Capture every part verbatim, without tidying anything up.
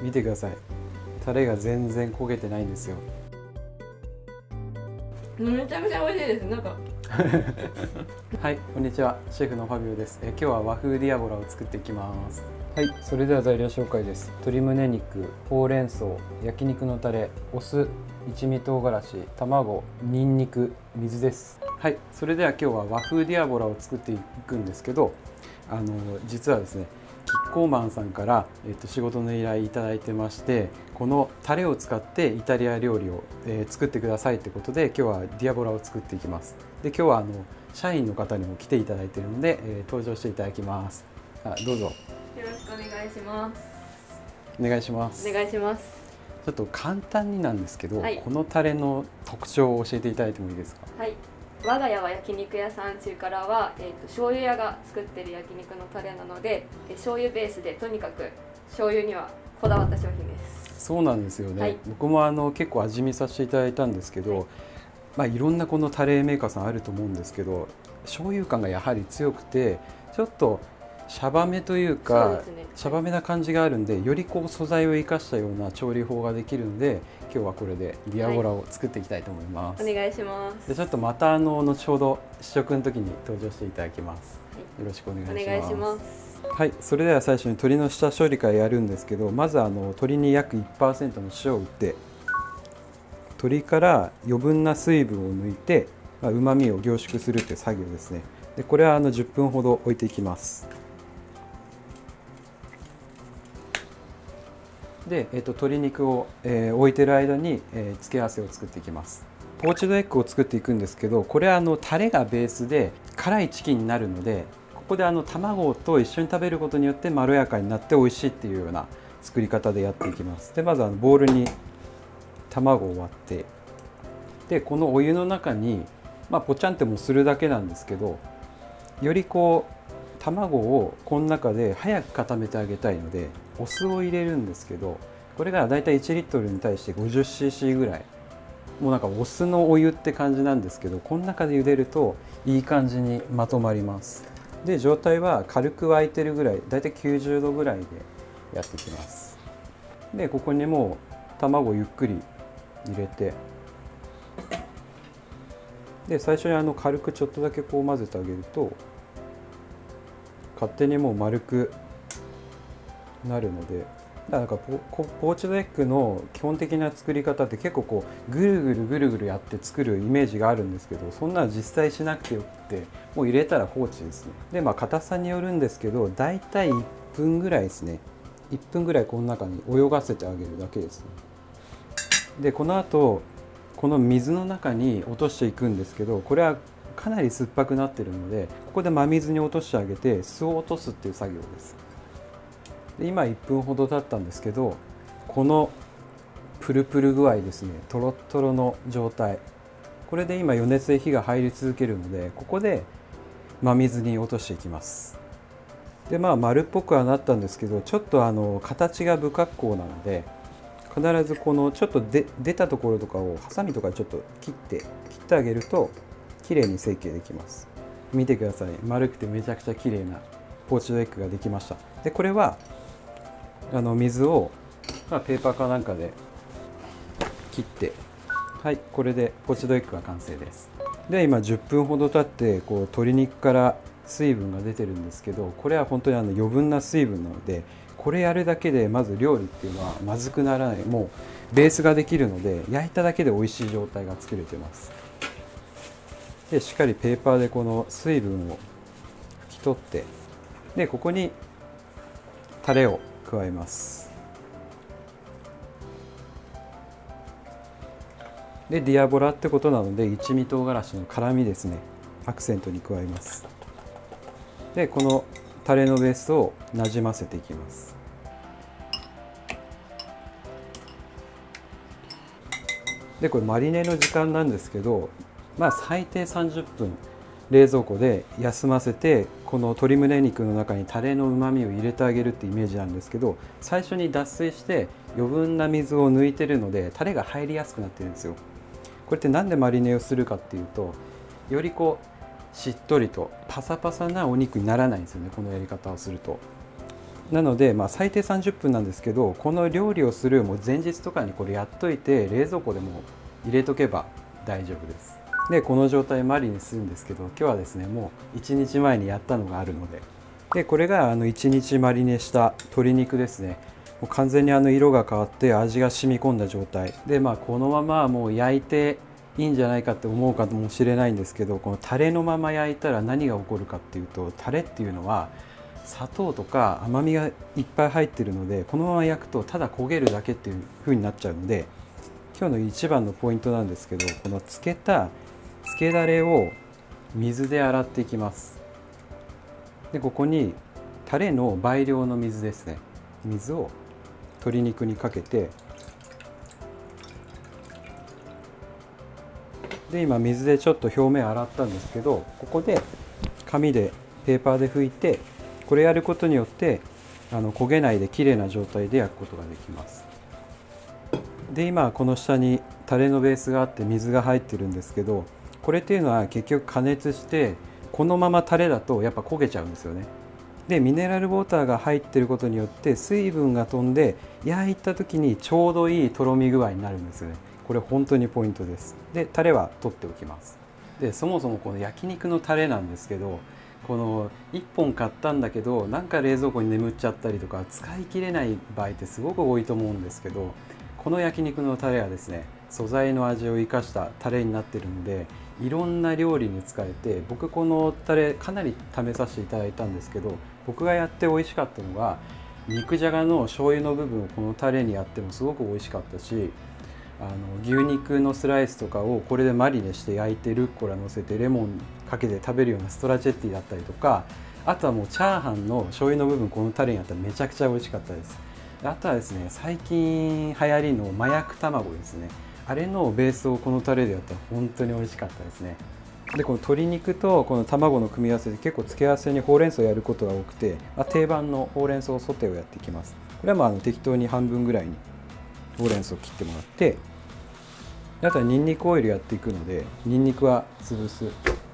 見てください。タレが全然焦げてないんですよ。 めちゃめちゃ美味しいです。なんかはい、こんにちは。シェフのファビオです。え今日は和風ディアボラを作っていきます。はい、それでは材料紹介です。鶏胸肉、ほうれん草、焼肉のタレ、お酢、一味唐辛子、卵、にんにく、水です。はい、それでは今日は和風ディアボラを作っていくんですけど、あの実はですね、キッコーマンさんから、えっと、仕事の依頼いただいてまして、このタレを使ってイタリア料理を、えー、作ってくださいってことで、今日はディアボラを作っていきます。で、今日はあの社員の方にも来ていただいているので、えー、登場していただきます。あ、どうぞ。 よろしくお願いします。 お願いします。 お願いします。 ちょっと簡単になんですけど、 はい、 このタレの特徴を教えていただいてもいいですか？ はい。我が家は焼肉屋さん中からは、えーと、醤油屋が作ってる焼肉のタレなので、え醤油ベースでとにかく醤油にはこだわった商品です。 そうなんですよね。はい、僕もあの結構味見させていただいたんですけど、はい、まあいろんなこのタレメーカーさんあると思うんですけど、醤油感がやはり強くて、ちょっとシャバめというか、ね、シャバめな感じがあるんで、よりこう素材を生かしたような調理法ができるので、今日はこれでディアボラを作っていきたいと思います。 はい、お願いします。 でちょっとまたあの後ほど試食の時に登場していただきます。はい、よろしくお願いします。 お願いします。 はい、それでは最初に鶏の下処理からやるんですけど、まずあの鶏に約 いちパーセント の塩を打って、鶏から余分な水分を抜いて、まあ、旨味を凝縮するという作業ですね。でこれはあのじゅっぷんほど置いていきます。で、えー、と鶏肉を、えー、置いてる間に、えー、付け合わせを作っていきます。ポーチドエッグを作っていくんですけど、これはあのタレがベースで辛いチキンになるので、ここであの卵と一緒に食べることによってまろやかになって美味しいっていうような作り方でやっていきます。でまずあのボウルに卵を割って、でこのお湯の中に、まあ、ポチャンってもするだけなんですけど、よりこう卵をこの中で早く固めてあげたいので、お酢を入れるんですけど、これがだいたいいちリットルに対して ごじゅっシーシー ぐらい、もうなんかお酢のお湯って感じなんですけど、この中で茹でるといい感じにまとまります。で状態は軽く沸いてるぐらい、だいたいきゅうじゅうどぐらいでやっていきます。でここにもう卵をゆっくり入れて、で最初にあの軽くちょっとだけこう混ぜてあげると勝手にもう丸くなるので、なんかポポーチドエッグの基本的な作り方って結構こうぐるぐるぐるぐるやって作るイメージがあるんですけど、そんなの実際しなくてよくて、もう入れたら放置ですね。でまあ硬さによるんですけど、だいたいいっぷんぐらいですね。いっぷんぐらいこの中に泳がせてあげるだけですね。でこの後この水の中に落としていくんですけど、これはかなり酸っぱくなってるので、ここで真水に落としてあげて酢を落とすっていう作業です。で今いっぷんほど経ったんですけど、このプルプル具合ですね、トロットロの状態、これで今余熱で火が入り続けるので、ここで真水に落としていきます。でまあ丸っぽくはなったんですけど、ちょっとあの形が不格好なので、必ずこのちょっとで出たところとかをハサミとかでちょっと切って切ってあげると綺麗に成形できます。見てください、丸くてめちゃくちゃ綺麗なポーチドエッグができました。でこれはあの水を、まあ、ペーパーかなんかで切って、はい、これでポーチドエッグが完成です。で今じゅっぷんほど経ってこう鶏肉から水分が出てるんですけど、これは本当にあの余分な水分なので、これやるだけでまず料理っていうのはまずくならない、もうベースができるので、焼いただけで美味しい状態が作れてます。でしっかりペーパーでこの水分を拭き取って、でここにタレを加えます。でディアボラってことなので一味唐辛子の辛みですね、アクセントに加えます。でこのタレのベースをなじませていきます。でこれマリネの時間なんですけど、まあ最低さんじゅっぷん冷蔵庫で休ませて、この鶏胸肉の中にタレのうまみを入れてあげるってイメージなんですけど、最初に脱水して余分な水を抜いてるのでタレが入りやすくなってるんですよ。これって何でマリネをするかっていうと、よりこうしっとりとパサパサなお肉にならないんですよね、このやり方をすると。 なので、まあ、最低さんじゅっぷんなんですけど、この料理をするもう前日とかにこれやっといて冷蔵庫でも入れとけば大丈夫です。でこの状態マリネするんですけど、今日はですねもういちにちまえにやったのがあるので、でこれがあのいちにちマリネした鶏肉ですね。もう完全にあの色が変わって味が染み込んだ状態で、まあ、このままもう焼いていいんじゃないかって思うかもしれないんですけど、このタレのまま焼いたら何が起こるかっていうと、タレっていうのは砂糖とか甘みがいっぱい入ってるので、このまま焼くとただ焦げるだけっていう風になっちゃうので、今日の一番のポイントなんですけど、このつけたつけだれを水で洗っていきます。でここにタレの倍量の水ですね、水を鶏肉にかけて、で今水でちょっと表面洗ったんですけど、ここで紙でペーパーで拭いて、これやることによってあの焦げないで綺麗な状態で焼くことができます。で今この下にタレのベースがあって水が入ってるんですけど、これっていうのは結局加熱してこのままタレだとやっぱ焦げちゃうんですよね。でミネラルウォーターが入ってることによって水分が飛んで焼いた時にちょうどいいとろみ具合になるんですよね。これ本当にポイントです。でタレは取っておきます。でそもそもこの焼肉のタレなんですけど、このいっぽん買ったんだけどなんか冷蔵庫に眠っちゃったりとか使い切れない場合ってすごく多いと思うんですけど、この焼肉のタレはですね素材の味を生かしたタレになってるので、いろんな料理に使えて、僕このタレかなり試させていただいたんですけど、僕がやって美味しかったのが肉じゃがの醤油の部分をこのタレにやってもすごく美味しかったし、あの牛肉のスライスとかをこれでマリネして焼いてルッコラ乗せてレモンかけて食べるようなストラチェッティだったりとか、あとはもうチャーハンの醤油の部分このタレにやったらめちゃくちゃ美味しかったです。あとはですね、最近流行りの麻薬卵ですね、あれのベースをこのタレでやったら本当に美味しかったですね。でこの鶏肉とこの卵の組み合わせで結構付け合わせにほうれん草をやることが多くて、まあ、定番のほうれん草ソテーをやっていきます。これはまああの適当に半分ぐらいにほうれん草を切ってもらって、あとはニンニクオイルやっていくのでニンニクは潰す。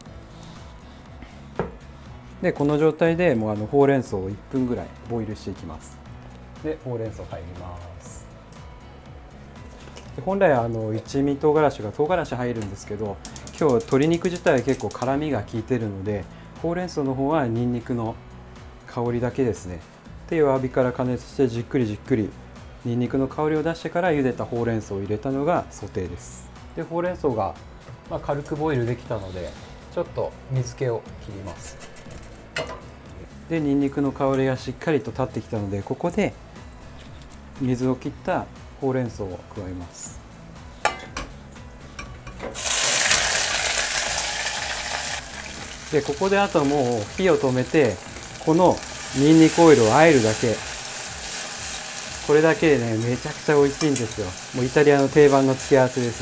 でこの状態でもうあのほうれん草をいっぷんぐらいボイルしていきます。でほうれん草入ります。で本来あの一味唐辛子が唐辛子入るんですけど、今日鶏肉自体は結構辛みが効いてるので、ほうれん草の方はニンニクの香りだけですね。で弱火から加熱してじっくりじっくりニンニクの香りを出してから茹でたほうれん草を入れたのがソテーです。でほうれん草が、まあ、軽くボイルできたのでちょっと水気を切ります。でニンニクの香りがしっかりと立ってきたので、ここで水を切ったほうれん草を加えます。でここであともう火を止めて、このニンニクオイルを和えるだけ。これだけでねめちゃくちゃ美味しいんですよ。もうイタリアの定番の付け合わせです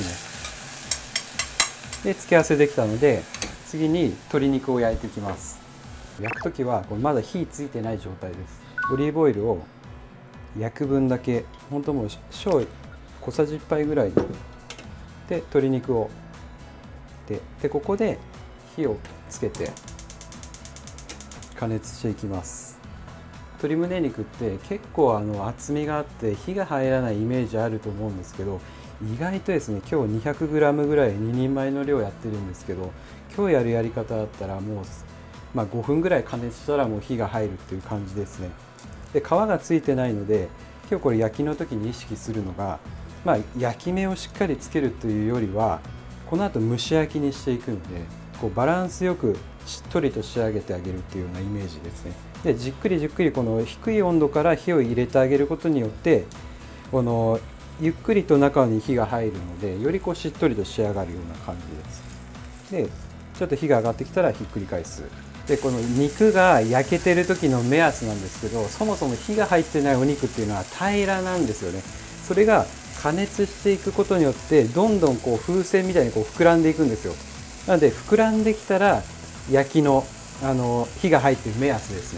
ね。で付け合わせできたので、次に鶏肉を焼いていきます。焼く時はこれまだ火ついてない状態です。オリーブオイルを焼く分だけ、本当もう小小さじいっぱいぐらいで鶏肉をででここで火をつけて加熱していきます。鶏胸肉って結構あの厚みがあって火が入らないイメージあると思うんですけど、意外とですね今日 にひゃくグラム ぐらいににんまえの量やってるんですけど、今日やるやり方だったらもう、まあ、ごふんぐらい加熱したらもう火が入るっていう感じですね。で皮がついてないので、今日これ焼きの時に意識するのが、まあ、焼き目をしっかりつけるというよりはこの後蒸し焼きにしていくので、こうバランスよくしっとりと仕上げてあげるっていうようなイメージですね。でじっくりじっくりこの低い温度から火を入れてあげることによって、このゆっくりと中に火が入るので、よりこうしっとりと仕上がるような感じです。でちょっと火が上がってきたらひっくり返す。でこの肉が焼けてる時の目安なんですけど、そもそも火が入ってないお肉っていうのは平らなんですよね。それが加熱していくことによってどんどんこう風船みたいにこう膨らんでいくんですよ。なので膨らんできたら焼きのあの火が入っている目安です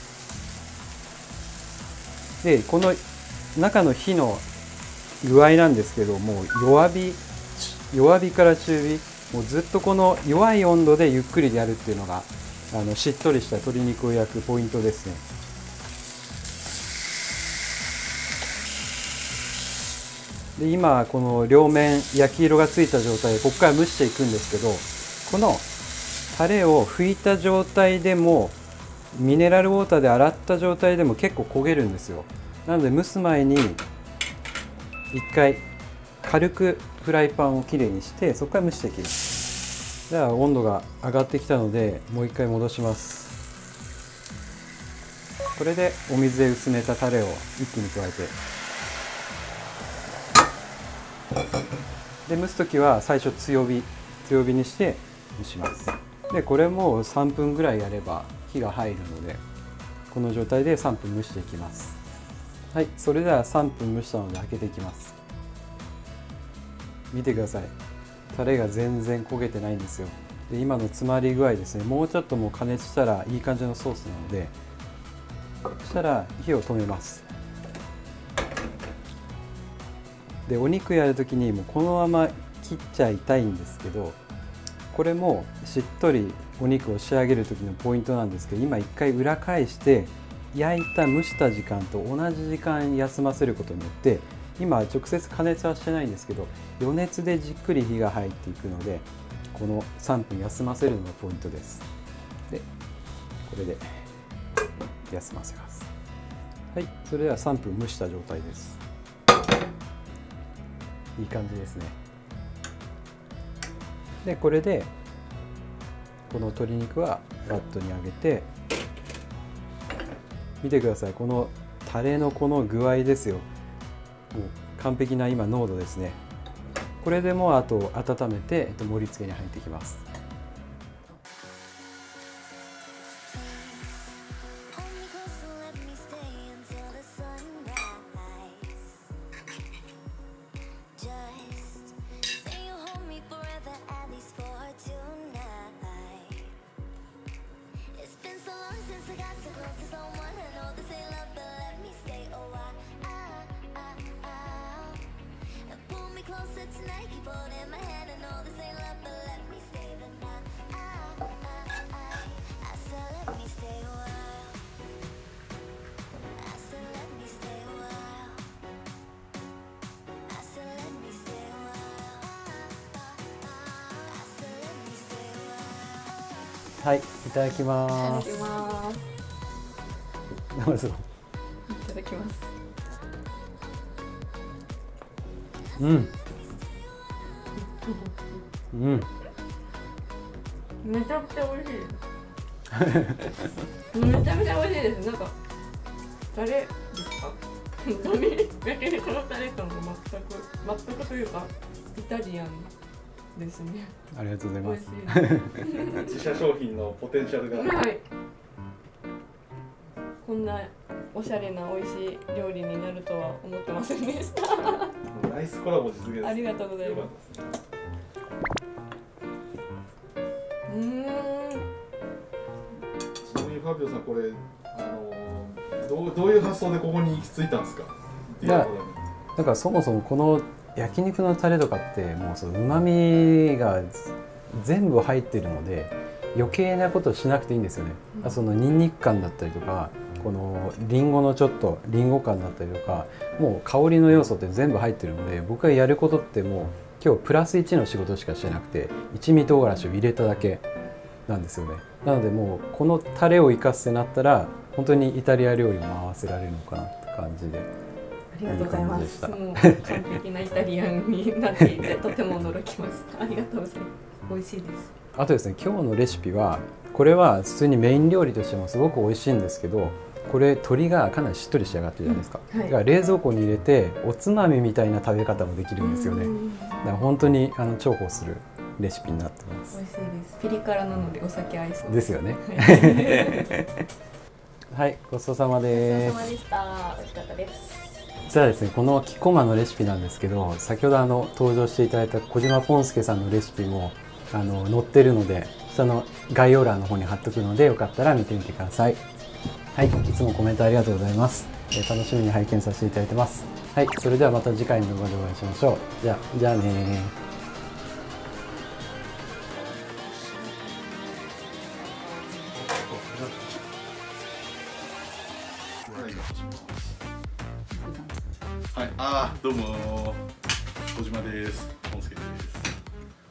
ね。でこの中の火の具合なんですけども、弱火弱火から中火、もうずっとこの弱い温度でゆっくりやるっていうのがあのしっとりした鶏肉を焼くポイントですね。 で今この両面焼き色がついた状態でここから蒸していくんですけど、このタレを拭いた状態でもミネラルウォーターで洗った状態でも結構焦げるんですよ。なので蒸す前に一回軽くフライパンをきれいにしてそこから蒸していきます。では温度が上がってきたのでもう一回戻します。これでお水で薄めたタレを一気に加えて、で蒸す時は最初強火強火にして蒸します。でこれもさんぷんぐらいやれば火が入るので、この状態でさんぷん蒸していきます。はい、それではさんぷん蒸したので開けていきます。見てください、タレが全然焦げてないんですよ。で今の詰まり具合ですね、もうちょっともう加熱したらいい感じのソースなので、そしたら火を止めます。でお肉やるときにもうこのまま切っちゃいたいんですけど、これもしっとりお肉を仕上げる時のポイントなんですけど、今一回裏返して焼いた蒸した時間と同じ時間休ませることによって、今直接加熱はしてないんですけど余熱でじっくり火が入っていくので、このさんぷん休ませるのがポイントです。でこれで休ませます。はい、それではさんぷん蒸した状態です。いい感じですね。でこれでこの鶏肉はバットに上げて、見てください、このタレのこの具合ですよ。もう完璧な今濃度ですね。これでもうあと温めて盛り付けに入っていきます。はい、いただきます。 いただきます。 どうぞ。 いただきます。 うん。うん。 めちゃくちゃ美味しいです。めちゃめちゃ美味しいです。なんかタレですか？何？焼肉のタレ感が全く全くというかイタリアンですね。 ありがとうございます。 自社商品のポテンシャルが。 はい。こんなおしゃれな美味しい料理になるとは思ってませんでした。 ナイスコラボ実現。 ありがとうございます。うーん。 ちなみにファビオさん、これあのどうどういう発想でここに行き着いたんですか？ いや、だからそもそもこの焼肉のタレとかってもうその旨味が全部入ってるので余計なことしなくていいんですよね。うん、そのニンニク感だったりとか、このリンゴのちょっとリンゴ感だったりとか、もう香りの要素って全部入ってるので、僕がやることってもう今日プラスいちの仕事しかしてなくて、一味唐辛子を入れただけなんですよね。なのでもうこのタレを生かすってなったら本当にイタリア料理も回せられるのかなって感じで。 ありがとうございます。もう完璧なイタリアンになっていてとても驚きました。ありがとうございます。美味しいです。あとですね、今日のレシピはこれは普通にメイン料理としてもすごく美味しいんですけど、これ鶏がかなりしっとり仕上がってるじゃないですか。うん、はい、だから冷蔵庫に入れておつまみみたいな食べ方もできるんですよね。だから本当にあの重宝するレシピになってます。 美味しいです。ピリ辛なのでお酒合いそうですよね。はい、ごちそうさまです。 ごちそうさまでした。美味しかったです。 じゃあですね、このキッコーマンのレシピなんですけど、先ほどあの登場していただいた小島ポンスケさんのレシピもあの載ってるので、下の概要欄の方に貼っとくのでよかったら見てみてください。はい、いつもコメントありがとうございます。えー、楽しみに拝見させていただいてます。はい、それではまた次回の動画でお会いしましょう。じゃあ、じゃあねはい、あーどうもー。 小島です。ポンスケです。